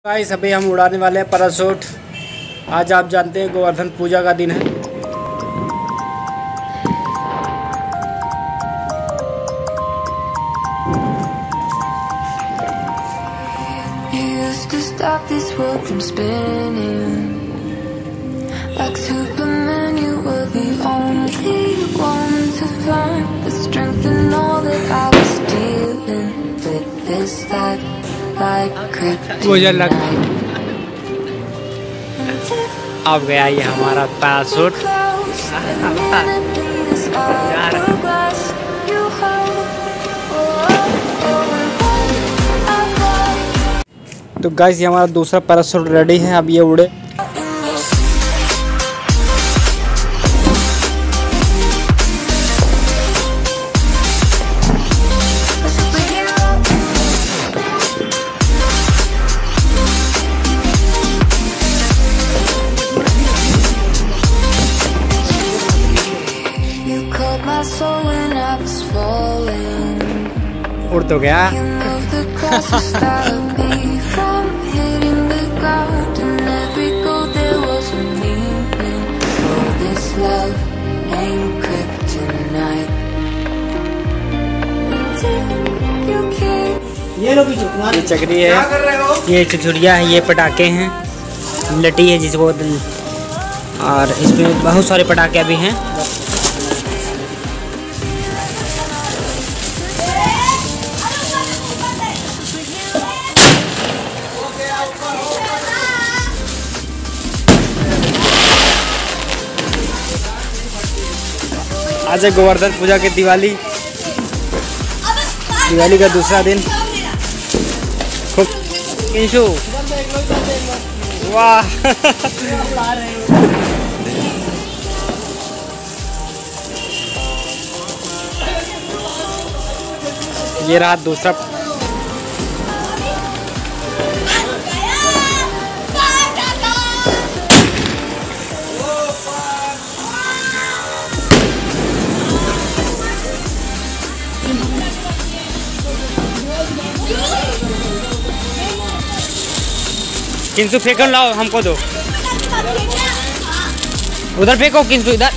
Guys अभी हम उड़ाने वाले हैं पैराशूट। आज आप जानते हैं गोवर्धन पूजा का दिन है। मुझे लगा अब गया ये हमारा पैराशूट। तो गाइस ये हमारा दूसरा पैराशूट रेडी है, अब ये उड़े। उड़ तो गया। ये चकरी है, ये चुचुड़िया है, ये पटाखे हैं, लटी है जिसको, और इसमें बहुत सारे पटाखे भी हैं। आज है गोवर्धन पूजा की दिवाली का दूसरा दिन। खूब किंशु, वाह ये रहा दूसरा। किंसु फेंको, लाओ हमको दो। उधर फेंको किंसु, इधर।